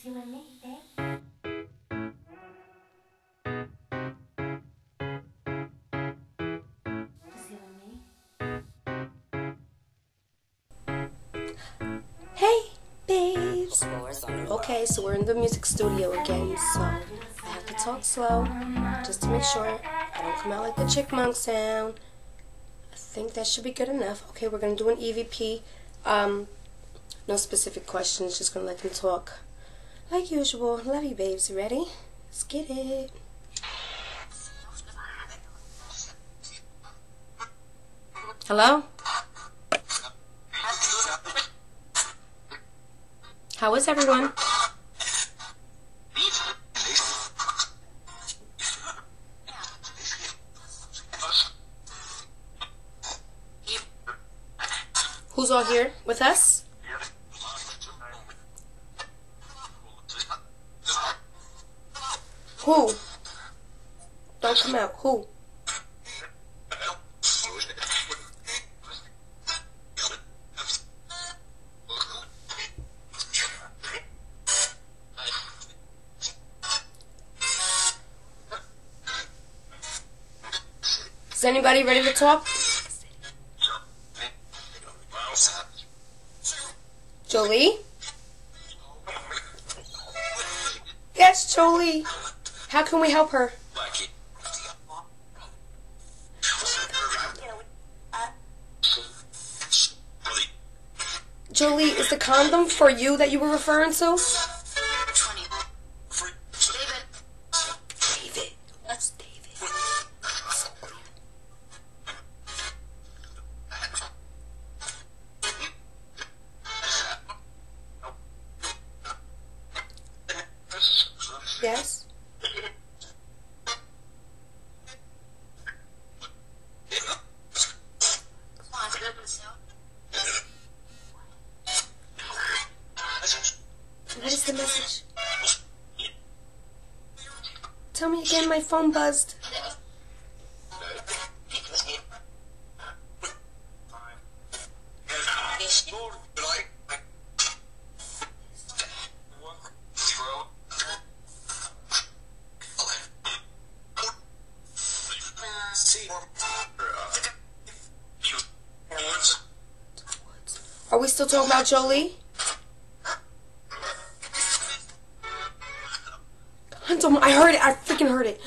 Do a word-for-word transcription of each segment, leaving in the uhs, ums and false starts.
you and me, babe. Just you and me. Hey, babes. Okay, so we're in the music studio again, so I have to talk slow just to make sure I don't come out like the chipmunk sound. I think that should be good enough. Okay, we're going to do an E V P. Um, no specific questions, just going to let them talk like usual. Love you, babes. You ready? Let's get it. Hello? How is everyone? Who's all here with us? Who? Don't come out. Who? Is anybody ready to talk? Jolie? Yes, Jolie. How can we help her? Jolie, is the condom for you that you were referring to? David. That's David. So clear. Yes? What is the message? Tell me again, my phone buzzed. Are we still talking about Jolie? I heard it. I freaking heard it.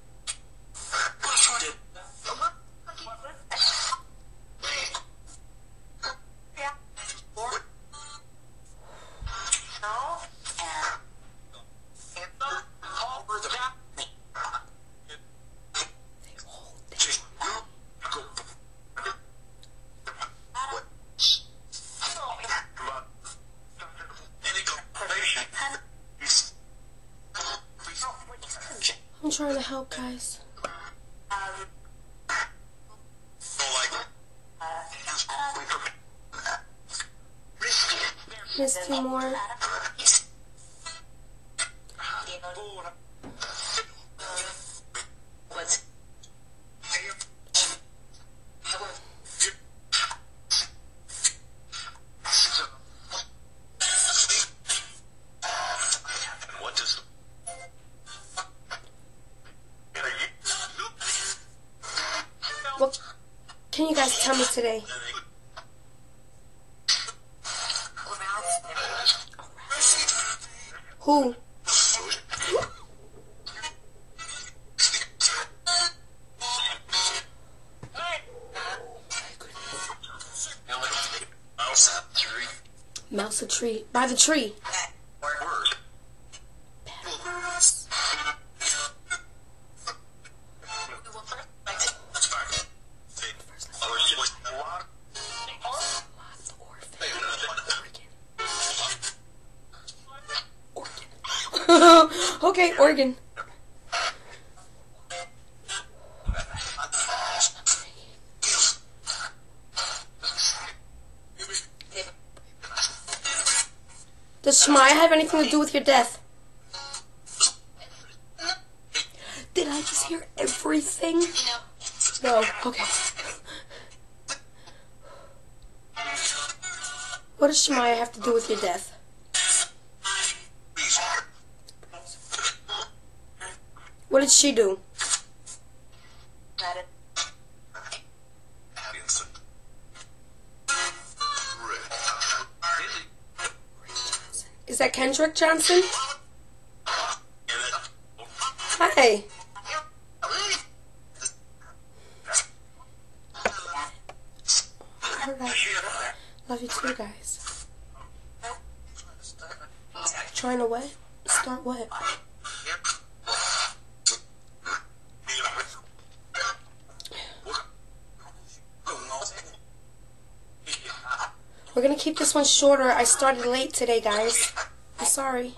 I'm trying to help, guys. Miss Timor. What can you guys tell me today? Who? Mouse a tree. By the tree. Okay, Oregon. Does Shemaya have anything to do with your death? Did I just hear everything? No. Okay. What does Shemaya have to do with your death? What did she do? Is that Kendrick Johnson? Hi. Alright. Love you too, guys. Trying to what? Start what? We're gonna keep this one shorter. I started late today, guys. I'm sorry.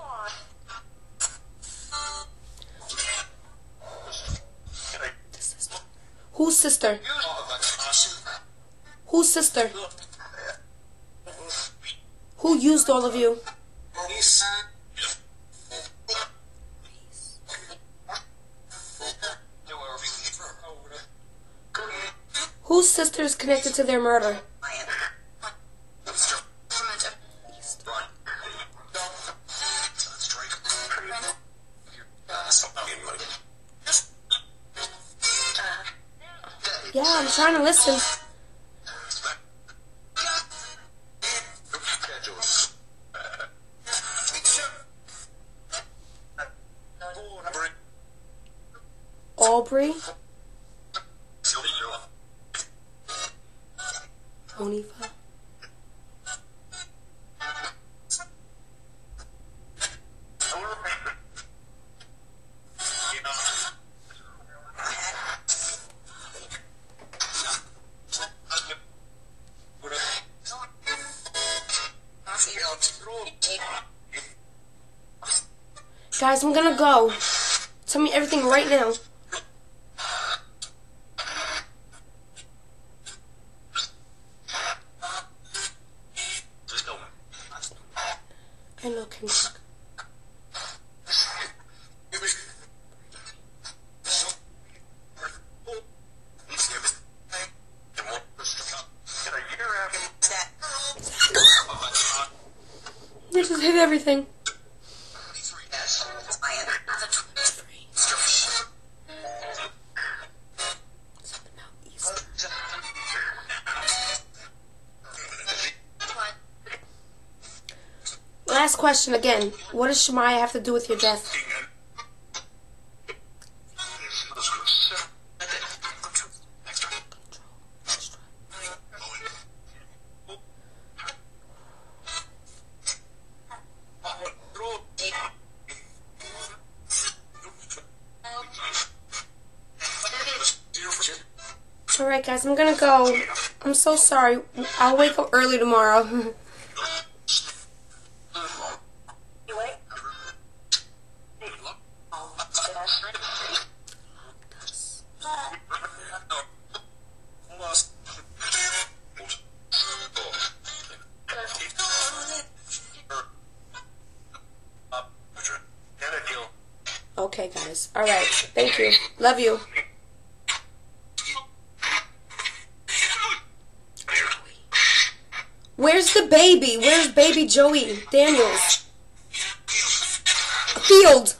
Whose sister? Whose sister? Who used all of you? Whose sister is connected to their murder? Yeah, I'm trying to listen. Aubrey? Monifa? Guys, I'm gonna go. Tell me everything right now. I know Kendrick. You just hit everything. Last question again. What does Shemaya have to do with your death? Alright guys, I'm gonna go. I'm so sorry. I'll wake up early tomorrow. Okay guys. Alright. Thank you. Love you. Where's the baby? Where's baby Joey Daniels? Field.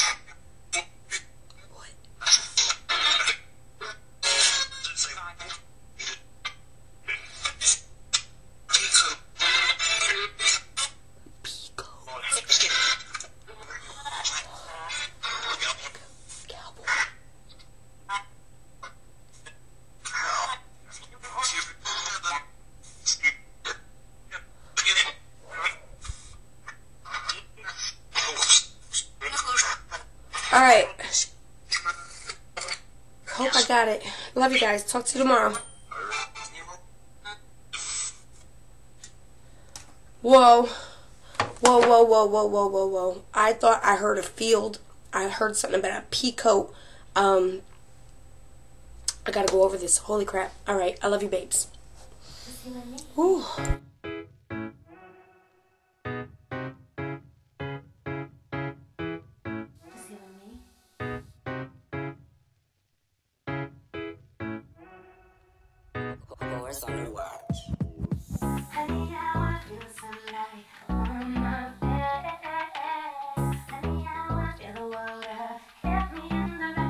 Alright. Hope I got it. Love you guys. Talk to you tomorrow. Whoa. Whoa, whoa, whoa, whoa, whoa, whoa, whoa. I thought I heard a field. I heard something about a peacoat. Um, I gotta go over this. Holy crap. Alright. I love you, babes. Ooh. On the watch. Honey, how I feel sunlight on my face. Honey, how I feel the water hit me in the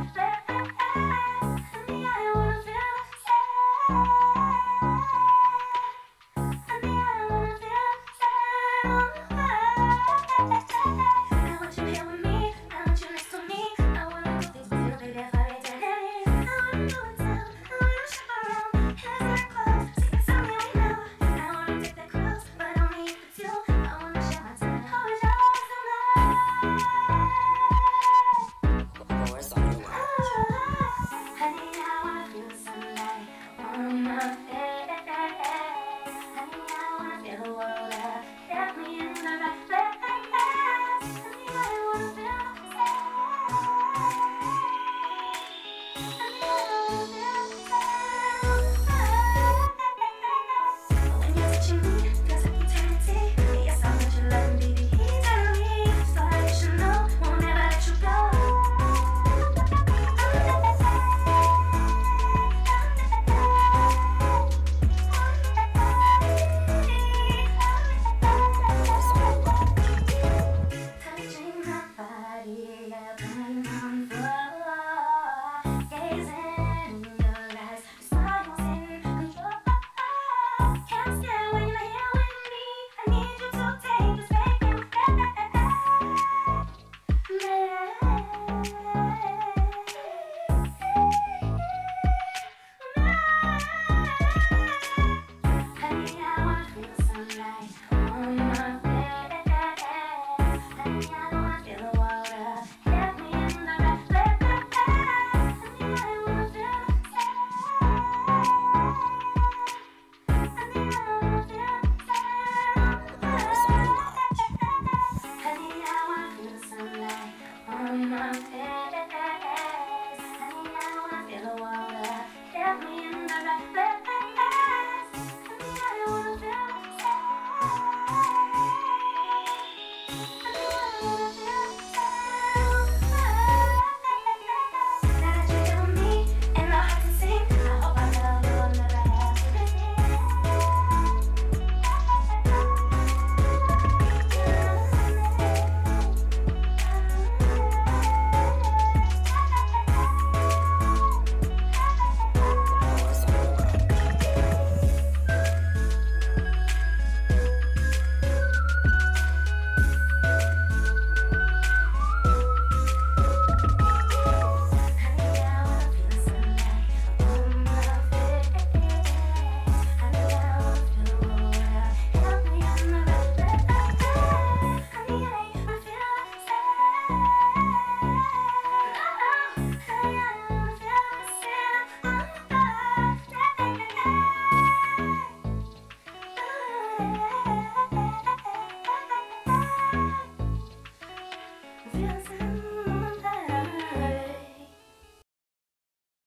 Feels